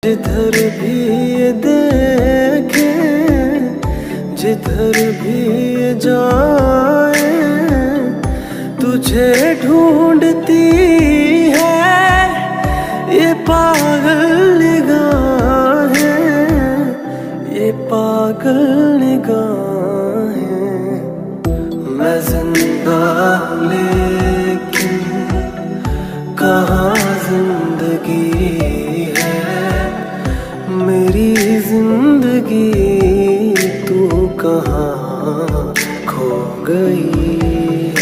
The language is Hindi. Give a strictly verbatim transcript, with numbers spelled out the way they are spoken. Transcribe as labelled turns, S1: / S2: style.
S1: जिधर भी ये देखे, जिधर भी ये जाए, तुझे ढूंढती है ये पागल निगाहें, ये पागल निगाहें। मैं जिंदा लेकिन कहाँ जिंदगी है, मेरी जिंदगी तू कहाँ खो गई।